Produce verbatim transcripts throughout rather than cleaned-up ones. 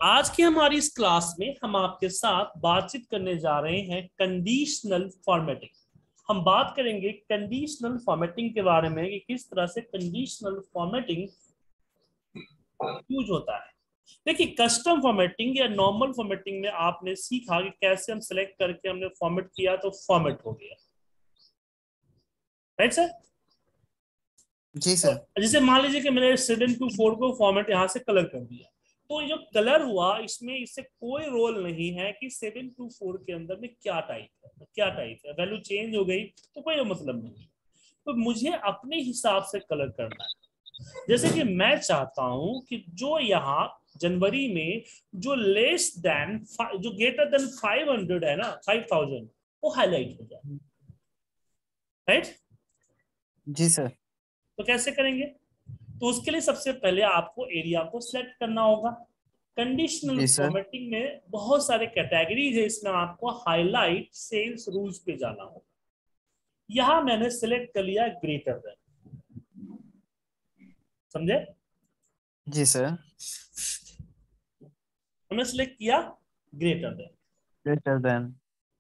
आज की हमारी इस क्लास में हम आपके साथ बातचीत करने जा रहे हैं कंडीशनल फॉर्मेटिंग। हम बात करेंगे कंडीशनल फॉर्मेटिंग के बारे में कि किस तरह से कंडीशनल फॉर्मेटिंग यूज होता है। देखिए, कस्टम फॉर्मेटिंग या नॉर्मल फॉर्मेटिंग में आपने सीखा कि कैसे हम सेलेक्ट करके हमने फॉर्मेट किया तो फॉर्मेट हो गया, राइट सर। जी सर। जैसे मान लीजिए कि मैंने सेवन टू फोर को फॉर्मेट यहाँ से कलर कर दिया, तो ये जो कलर हुआ इसमें इससे कोई रोल नहीं है कि सेवन टू फोर के अंदर में क्या टाइप है, क्या टाइप है, वैल्यू चेंज हो गई तो कोई मतलब नहीं। तो मुझे अपने हिसाब से कलर करना है। जैसे कि मैं चाहता हूं कि जो यहाँ जनवरी में जो लेस देन जो ग्रेटर देन फाइव हंड्रेड है ना, फाइव थाउजेंड, वो हाईलाइट हो जाए, राइट। जी सर। तो कैसे करेंगे? तो उसके लिए सबसे पहले आपको एरिया को सिलेक्ट करना होगा। कंडीशनल जी सर। फॉर्मेटिंग में बहुत सारे कैटेगरीज है, इसमें आपको हाईलाइट सेल्स रूल्स पे जाना होगा। यहां मैंने सिलेक्ट कर लिया ग्रेटर देन, समझे? जी सर। हमने सिलेक्ट किया ग्रेटर देन। Greater than.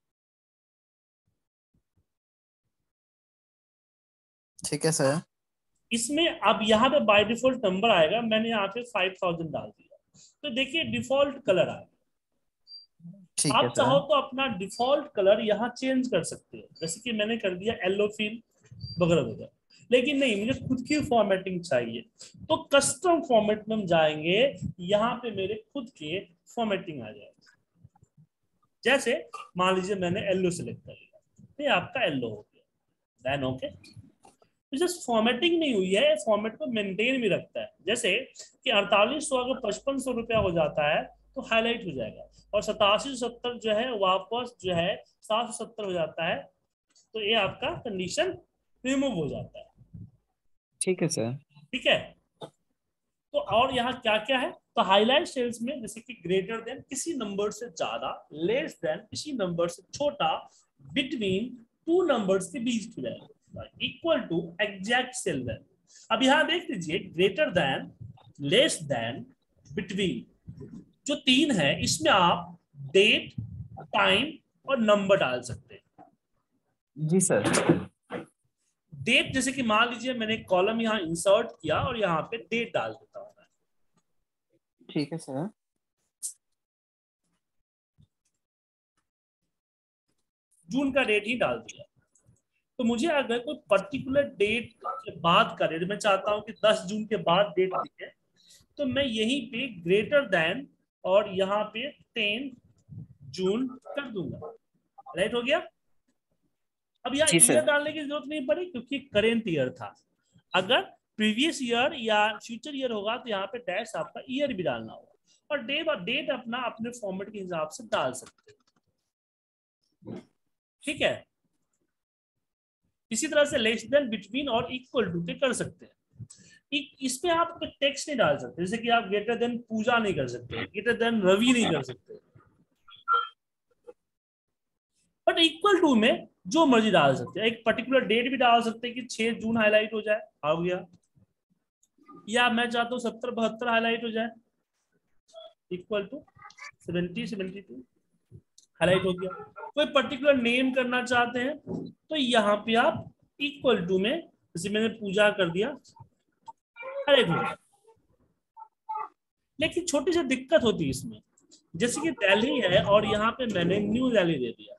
ठीक है सर। इसमें अब यहाँ पे बाय डिफॉल्ट नंबर आएगा, मैंने यहाँ पे फाइव थाउजेंड डाल दिया, तो देखिए डिफॉल्ट कलर आएगा। ठीक है आप सर। चाहो तो अपना डिफॉल्ट कलर यहाँ चेंज कर सकते हो, जैसे कि मैंने कर दिया येलो फिल वगैरह वगैरह। लेकिन नहीं, मुझे खुद की फॉर्मेटिंग चाहिए, तो कस्टम फॉर्मेट में हम जाएंगे। यहाँ पे मेरे खुद के फॉर्मेटिंग आ जाएगी। जैसे मान लीजिए मैंने येलो सेलेक्ट कर लिया, ये आपका येलो हो गया, देन ओके। तो जस्ट फॉर्मेटिंग नहीं हुई है, फॉर्मेट को मेंटेन भी रखता है। जैसे कि अड़तालीस सौ अगर पचपन सौ रुपया हो जाता है तो हाईलाइट हो जाएगा, और सतासी सौ सत्तर जो है वापस जो है सात सौ सत्तर हो जाता है, तो ये आपका कंडीशन रिमूव हो जाता है। ठीक है सर। ठीक है। तो और यहाँ क्या क्या है, तो हाईलाइट सेल्स में जैसे कि ग्रेटर देन किसी नंबर से ज्यादा, लेस देन किसी नंबर से छोटा, बिटवीन टू नंबर्स के बीच की value, equal to exact cell value. अब यहाँ देख लीजिए, greater than, less than, between, जो तीन है इसमें आप डेट, टाइम और नंबर डाल सकते हैं। जी सर। डेट, जैसे कि मान लीजिए मैंने कॉलम यहाँ इंसर्ट किया और यहाँ पे डेट डाल देता हूँ, ठीक है सर। जून का डेट ही डाल दिया। तो मुझे अगर कोई पर्टिकुलर डेट के बाद का डेट मैं चाहता हूं कि दस जून के बाद डेट दिखे, तो मैं यहीं पे ग्रेटर देन और यहाँ पे टेन जून कर दूंगा, राइट हो गया। अब यहाँ जी ईयर सर। डालने की जरूरत नहीं पड़ी क्योंकि करेंट ईयर था। अगर प्रीवियस ईयर या फ्यूचर ईयर होगा तो यहाँ पे डैश आपका ईयर भी डालना होगा, और डेट और डेट अपना अपने फॉर्मेट के हिसाब से डाल सकते हैं। ठीक है। इसी तरह से लेस देन, बिटवीन और इक्वल टू के कर सकते हैं। इसमें आप टेक्स्ट नहीं डाल सकते, जैसे कि आप ग्रेटर देन पूजा नहीं कर सकते, ग्रेटर देन रवि नहीं कर सकते, बट इक्वल टू में जो मर्जी डाल सकते हैं। एक पर्टिकुलर डेट भी डाल सकते हैं कि छह जून हाईलाइट हो जाए, आ गया। या मैं चाहता हूँ सत्तर बहत्तर हाईलाइट हो जाए, equal to seventy seventy two highlight हो गया। कोई पर्टिकुलर नेम करना चाहते हैं तो यहाँ पे आप इक्वल टू में, जैसे मैंने पूजा कर दिया, हाईलाइट हो गया। लेकिन छोटी सी दिक्कत होती है इसमें, जैसे कि दिल्ली है और यहाँ पे मैंने न्यू दिल्ली दे दिया।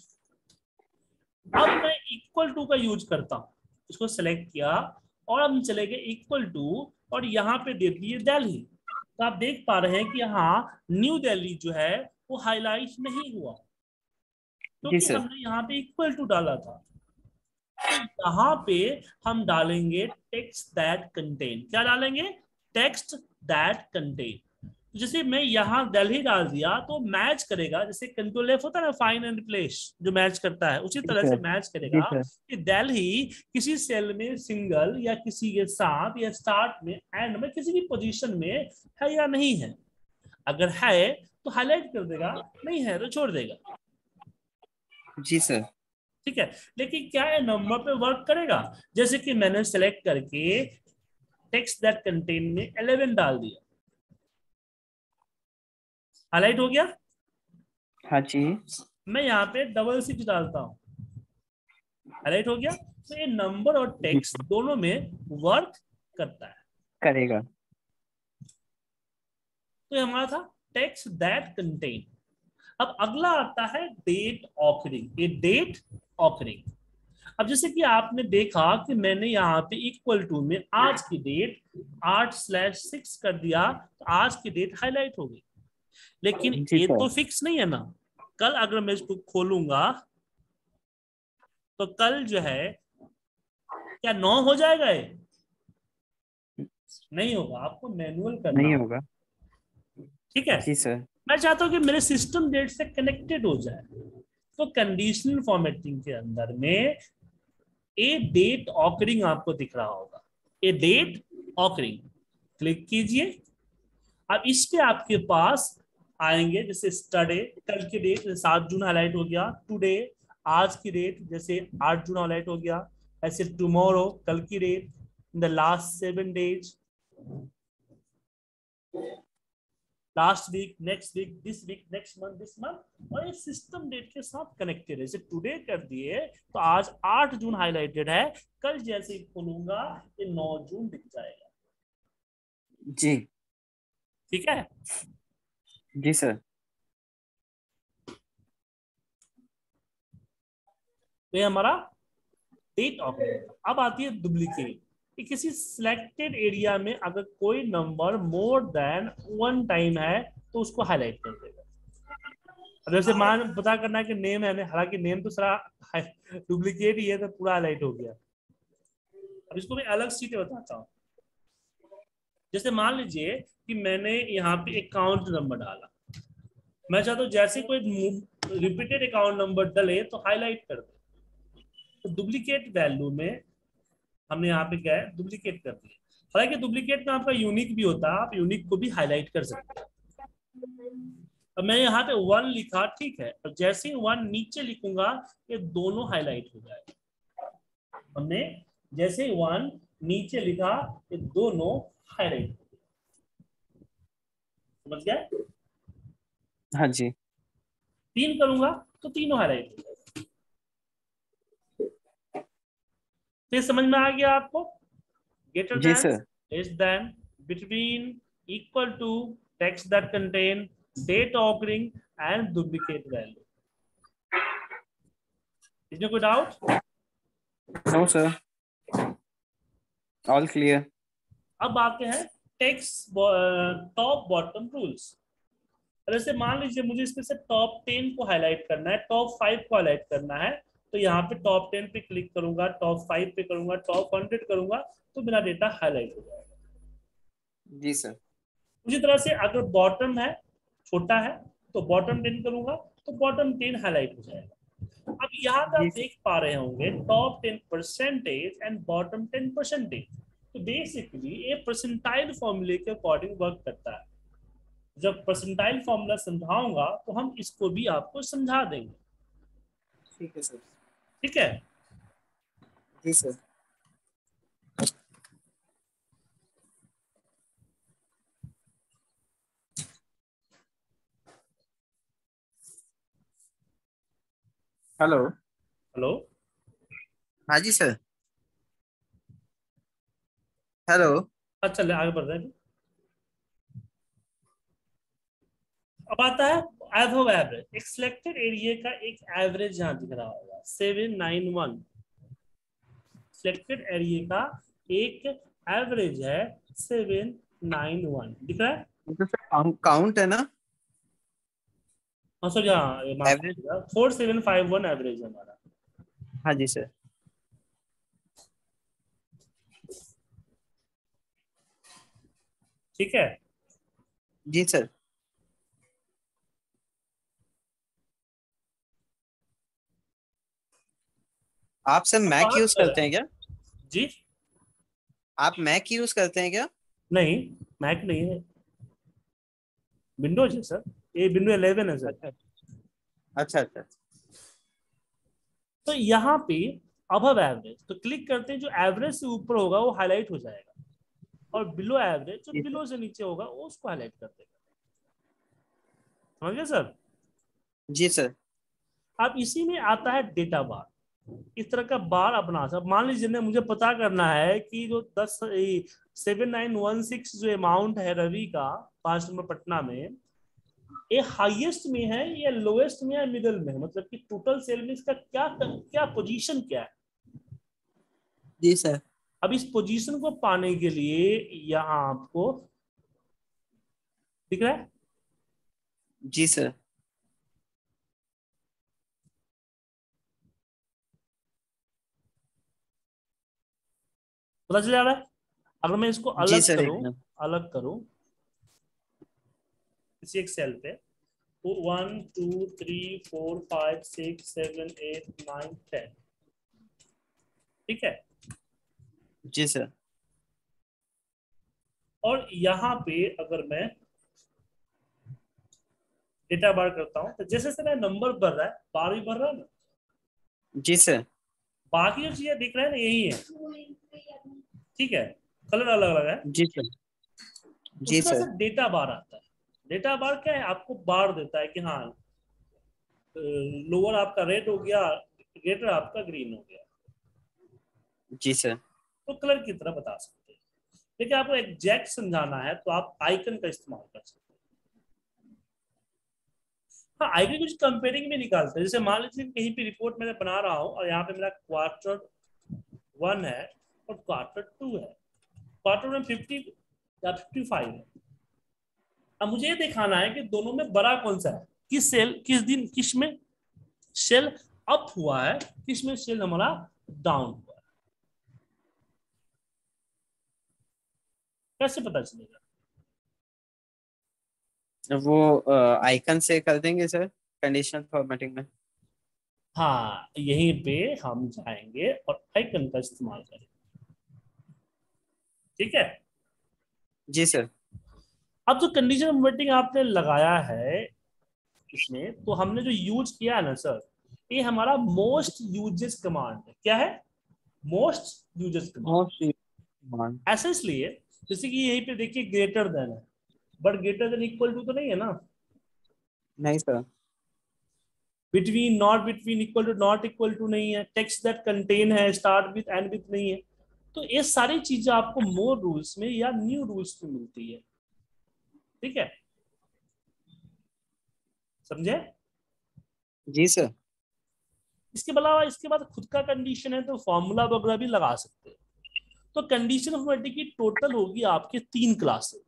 अब मैं इक्वल टू का यूज करता हूँ, इसको सेलेक्ट किया और हम चले गए इक्वल टू और यहाँ पे दे दिए दिल्ली। तो आप देख पा रहे हैं कि यहाँ न्यू दिल्ली जो है वो हाईलाइट नहीं हुआ, जी क्योंकि सर। हमने यहाँ पे इक्वल टू डाला था। तो यहाँ पे हम डालेंगे टेक्स्ट दैट कंटेन, क्या डालेंगे? Text that contain. जैसे मैं यहाँ दिल्ली डाल दिया तो मैच करेगा, जैसे कंट्रोल एफ होता है ना, फाइन एंड प्लेस जो मैच करता है, उसी जी तरह से सर। मैच जी करेगा सर। कि दिल्ली किसी सेल में सिंगल या किसी के साथ या स्टार्ट में एंड में किसी भी पोजीशन में है या नहीं है। अगर है तो हाईलाइट कर देगा, नहीं है तो छोड़ देगा। जी सर। ठीक है। लेकिन क्या है, नंबर पे वर्क करेगा? जैसे कि मैंने सेलेक्ट करके टेक्स्ट दैट कंटेन में इलेवन डाल दिया, हाईलाइट हो गया। हाँ जी। मैं यहाँ पे डबल सिक्स डालता हूँ, हाईलाइट हो गया। तो ये नंबर और जी टेक्स्ट दोनों में वर्क करता है। करेगा। तो ये हमारा था टेक्स्ट दैट कंटेन। अब अगला आता है डेट ऑकरिंग। ये डेट ऑकरिंग। अब जैसे कि आपने देखा कि मैंने यहाँ पे इक्वल टू में आज की डेट आठ स्लैश सिक्स कर दिया, तो आज की डेट हाईलाइट हो गई। लेकिन जी ये सर। तो फिक्स नहीं है ना। कल अगर मैं इसको खोलूंगा तो कल जो है क्या नौ हो जाएगा? ये नहीं होगा, आपको मैनुअल करना नहीं होगा। होगा। ठीक है। जी सर। मैं चाहता हूं कि मेरे सिस्टम डेट से कनेक्टेड हो जाए। तो कंडीशनल फॉर्मेटिंग के अंदर में ए डेट ऑकरिंग आपको दिख रहा होगा। ए डेट ऑकरिंग क्लिक कीजिए। अब इस पे आपके पास आएंगे जैसे स्टडे, कल की डेट सात जून हाईलाइट हो गया। टुडे, आज की डेट जैसे आठ जून हाईलाइट हो गया। ऐसे टुमारो, कल की date, in the last seven days, last week, next week, this week, next month, this month. और ये सिस्टम डेट के साथ कनेक्टेड है। जैसे टुडे कर दिए तो आज आठ जून हाईलाइटेड है, कल जैसे ही खोलूंगा ये नौ जून दिख जाएगा। जी। ठीक है। जी सर। तो ये हमारा डेट ऑकरिंग। अब आती है डुप्लीकेट। कि किसी सिलेक्टेड एरिया में अगर कोई number more than one time है तो उसको हाईलाइट कर देगा। अब जैसे मान पता करना है कि नेम है, हालांकि नेम तो सारा डुप्लीकेट ही है तो पूरा हाईलाइट हो गया। अब इसको मैं अलग सीट बताता हूँ। जैसे मान लीजिए कि मैंने यहाँ पे अकाउंट नंबर डाला। मैं चाहता हूँ जैसे कोई रिपीटेड अकाउंट नंबर डले तो हाईलाइट कर दे। तो डुप्लीकेट वैल्यू में हमने यहाँ पे क्या है, डुप्लीकेट कर दिया। हालांकि डुप्लीकेट में आपका यूनिक भी होता है, आप यूनिक को भी हाईलाइट कर सकते हैं। अब मैं यहाँ पे वन लिखा, ठीक है, और जैसे ही वन नीचे लिखूंगा ये दोनों हाईलाइट हो जाएगा। हमने जैसे ही वन नीचे लिखा ये दोनों हाईलाइट, समझ गया? हाँ जी। तीन करूंगा तो तीनों हाईलाइट हो जाएगा। फिर समझ में आ गया आपको? greater जी than, sir. less than, between, equal to, text that contain, date occurring and duplicate value. इसमें कोई doubt? No sir, all clear. अब आते हैं टेक्स्ट टॉप बॉटम रूल्स। जैसे मान लीजिए मुझे इसमें से टॉप टेन को हाईलाइट करना है, टॉप फाइव को हाईलाइट करना है। तो यहाँ पे टॉप टेन पे क्लिक करूंगा, टॉप फाइव पे करूंगा, टॉप हंड्रेड करूंगा, तो मेरा डेटा हाईलाइट हो जाएगा। जी सर। उसी तरह से अगर बॉटम है, छोटा है, तो बॉटम टेन करूंगा तो बॉटम टेन हाईलाइट हो जाएगा। अब यहाँ पे आप जी सर। देख पा रहे होंगे top ten percentage and bottom ten percentage. तो बेसिकली ये परसेंटाइल फॉर्मूले के अकॉर्डिंग वर्क करता है। जब परसेंटाइल फॉर्मूला समझाऊंगा तो हम इसको भी आपको समझा देंगे। ठीक है सर। ठीक है। जी सर। हेलो। हेलो। हाँ जी सर। हेलो। अच्छा चलिए आगे बढ़ रहे हैं। अब आता है एवरेज एवरेज। एक सिलेक्टेड एरिया का एक एवरेज यहाँ दिख रहा होगा seven nine one. Selected area का एक एवरेज है सेवन नाइन वन, दिख रहा है? तो सर काउंट है ना? हाँ सर, यहाँ ये माफ एवरेज। कीजिएगा, four seven five one average है हमारा। हाँ जी सर। ठीक है। जी सर। आप सर अब मैक बात यूज करें। करते हैं क्या? जी आप मैक यूज करते हैं क्या? नहीं, मैक नहीं है, विंडोज है सर। ये विंडो इलेवन है सर। अच्छा अच्छा अच्छा। तो यहाँ पे अबव एवरेज तो क्लिक करते हैं, जो एवरेज से ऊपर होगा वो हाईलाइट हो जाएगा, और बिलो एवरेज जो जी सर। बिलो से नीचे होगा वो उसको हाईलाइट कर देगा। समझ गए सर? जी सर। अब इसी में आता है डेटा बार। इस तरह का बार अपना सब मान लीजिए ना, मुझे पता करना है कि जो दस सेवन नाइन वन सिक्स जो अमाउंट है रवि का पांच नंबर पटना में, ये हाईएस्ट में है या लोएस्ट में या मिडिल में है, मतलब कि टोटल सेल में इसका क्या क्या पोजीशन क्या है। जी सर। अब इस पोजीशन को पाने के लिए यहाँ आपको दिख रहा है, जी सर। पता चल जा रहा है। अगर मैं इसको जी अलग सर करूं, एकदम। अलग करूं इसी एक सेल पे, तो one two three four five six seven eight nine ten, ठीक है। जी सर। और यहाँ पे अगर मैं डेटा बार करता हूँ तो जैसे जैसे मेरा नंबर बढ़ रहा है, बार भी बढ़ रहा है ना, जी सर। बाकी जो चीजें दिख रहा है ना यही है, ठीक है, कलर अलग अलग है। जी सर। जी उसके बाद सर। से डेटा बार आता है। डेटा बार क्या है, आपको बार देता है कि हाँ लोअर आपका रेड हो गया, ग्रेटर आपका ग्रीन हो गया, जी सर। तो कलर की तरह बता सकते हैं। लेकिन आपको एग्जैक्ट समझाना है तो आप आइकन का इस्तेमाल कर सकते हैं। हाँ, आइकन कुछ कंपेयरिंग में निकालते हैं। जैसे मान लीजिए कहीं पे रिपोर्ट मैंने बना रहा हूँ और यहाँ पे मेरा क्वार्टर वन है और क्वार्टर टू है, क्वार्टर में फिफ्टी या फिफ्टी फाइव है। अब मुझे ये दिखाना है कि दोनों में बड़ा कौन सा है, किस सेल किस दिन किस में सेल अप हुआ है, किस में सेल हमारा डाउन हुआ है, कैसे पता चलेगा। वो आइकन से कर देंगे सर, कंडीशनल फॉर्मेटिंग में। हाँ, यहीं पे हम जाएंगे और आइकन का इस्तेमाल करेंगे, ठीक है। जी सर। अब जो कंडीशन वर्टिंग आपने लगाया है इसमें, तो हमने जो यूज किया है ना सर, ये हमारा मोस्ट यूजेस कमांड है। क्या है? Most uses command. Most one. ऐसा इसलिए जैसे कि यहीं पे देखिए ग्रेटर देन है, but greater than equal to तो नहीं है ना। नहीं सर। Between not between equal to not equal to नहीं है, टेक्स्ट दैट कंटेन है, स्टार्ट विथ एंड विथ नहीं है। तो ये सारी चीजें आपको मोर रूल्स में या न्यू रूल्स में मिलती है, ठीक है, समझे। जी सर। इसके अलावा इसके बाद खुद का कंडीशन है तो फॉर्मूला वगैरह भी लगा सकते हैं। तो कंडीशन ऑफ वर्टिंग की टोटल होगी आपके तीन क्लासेस।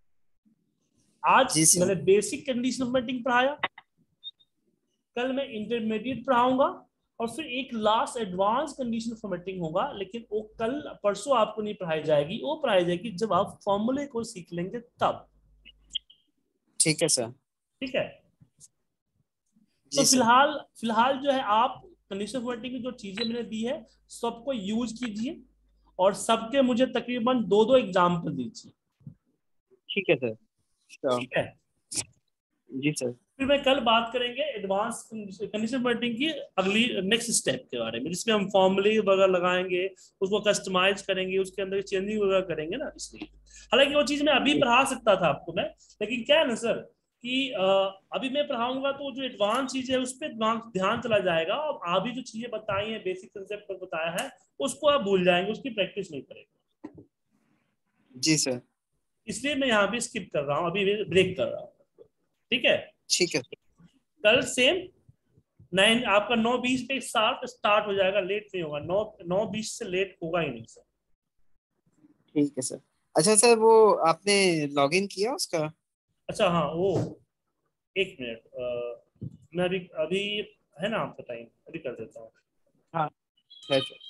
आज जी सर। मैंने बेसिक कंडीशन ऑफ वर्टिंग पढ़ाया, कल मैं इंटरमीडिएट पढ़ाऊंगा, और फिर एक लास्ट एडवांस कंडीशन फॉर्मेटिंग होगा, लेकिन वो कल परसों आपको नहीं पढ़ाई जाएगी, वो पढ़ाई जाएगी जब आप फॉर्मूले को सीख लेंगे तब, ठीक है सर। ठीक है। तो जी सर। फिलहाल फिलहाल जो है आप कंडीशन फॉर्मेटिंग की जो चीजें मैंने दी है सबको यूज कीजिए, और सबके मुझे तकरीबन दो दो एग्जाम्पल दीजिए, ठीक है सर। श्योर। ठीक है। जी सर। फिर मैं कल बात करेंगे एडवांस कंडीशन वर्टिंग की अगली नेक्स्ट स्टेप के बारे में, जिसमें हम फॉर्मूले वगैरह लगाएंगे, उसको कस्टमाइज करेंगे, उसके अंदर चेंजिंग वगैरह करेंगे ना, इसलिए। हालांकि वो चीज मैं अभी जी पढ़ा सकता था आपको मैं, लेकिन क्या है ना सर कि अ, अभी मैं पढ़ाऊंगा तो जो एडवांस चीज है उस पर ध्यान चला जाएगा, और अभी जो चीजें बताई हैं बेसिक कंसेप्ट पर बताया है उसको आप भूल जाएंगे, उसकी प्रैक्टिस नहीं करेंगे। जी सर। इसलिए मैं यहाँ पे स्किप कर रहा हूँ, अभी ब्रेक कर रहा हूँ, ठीक है। ठीक है सर। कल सेम नाइन आपका नौ बीस पे स्टार्ट स्टार्ट हो जाएगा, लेट नहीं होगा, नौ नौ बीस से लेट होगा ही नहीं सर। ठीक है सर। अच्छा सर, वो आपने लॉगिन किया उसका? अच्छा हाँ वो, एक मिनट, अ, मैं अभी अभी है ना आपका टाइम, अभी कर देता हूँ। हाँ है सर।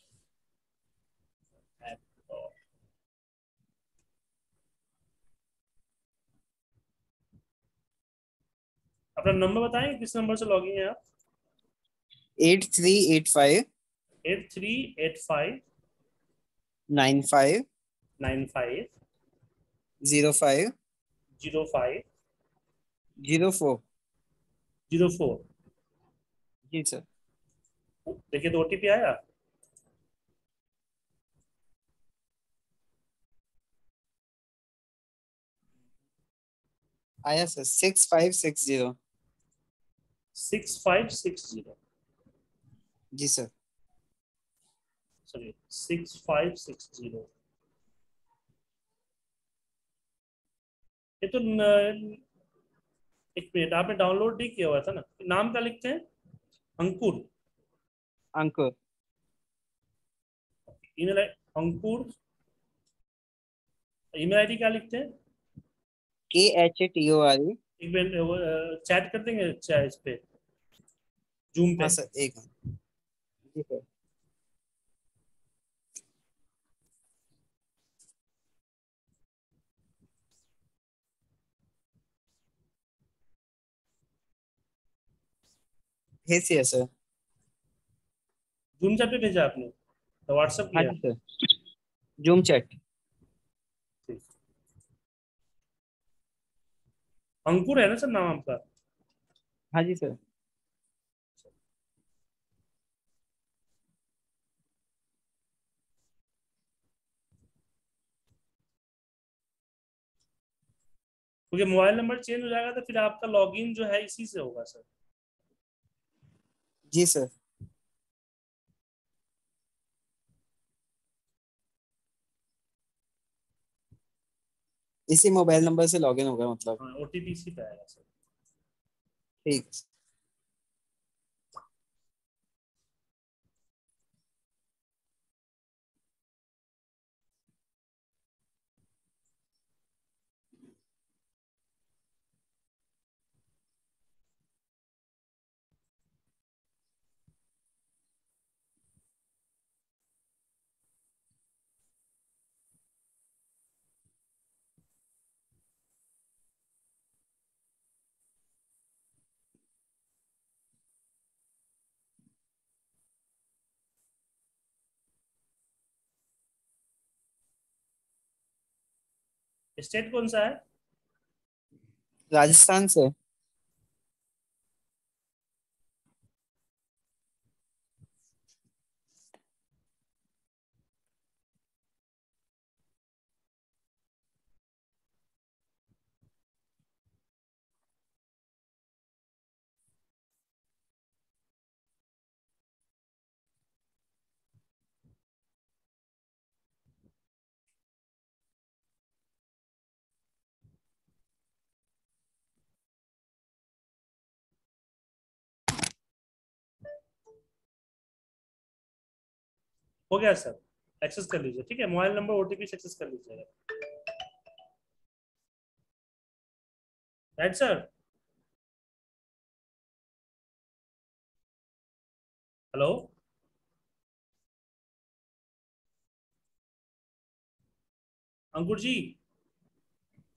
अपना नंबर बताएं, किस नंबर से लॉगिन है आप। Eight three eight five. Eight three eight five nine five. Nine five zero five. Zero five zero four. Zero four. जी सर। देखिए तो ओटीपी आया। आया sir, six five six zero. Six five six zero. जी sir. Sorry, six five six zero. ये तो न, एक मिनट, आपने डाउनलोड नहीं किया हुआ था ना? नाम क्या लिखते हैं? Ankur. Ankur. Email, Ankur. Email ID क्या लिखते हैं? K H A T O R E. एक मिनट, चैट कर देंगे चा- इस पे, जूम हाँ पे। सर, एक मिनट। जी सर। भेज दिया सर। जूम चैट पे भेजा आपने? तो व्हाट्सअप हाँ किया? जी सर, जूम चैट। ठीक। अंकुर है ना सर नाम आपका? हाँ जी सर। क्योंकि मोबाइल नंबर चेंज हो जाएगा तो फिर आपका लॉगिन जो है इसी से होगा सर। जी सर। इसी मोबाइल नंबर से लॉगिन होगा मतलब। हाँ, ओटीपी इसी पे आएगा सर। ठीक। स्टेट कौन सा है? राजस्थान से। हो गया सर। एक्सेस कर लीजिए, ठीक है? मोबाइल नंबर ओटीपी से एक्सेस कर लीजिएगा। Right sir. हेलो। अंकुर जी।